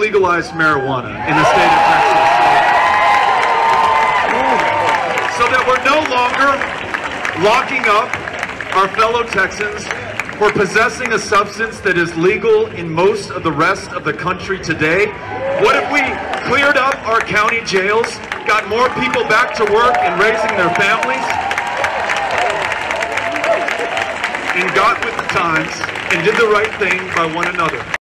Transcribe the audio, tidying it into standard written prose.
legalized marijuana in the state of Texas, so that we're no longer locking up our fellow Texans for possessing a substance that is legal in most of the rest of the country today. What if we cleared up our county jails, got more people back to work and raising their families, and got with the times and did the right thing by one another?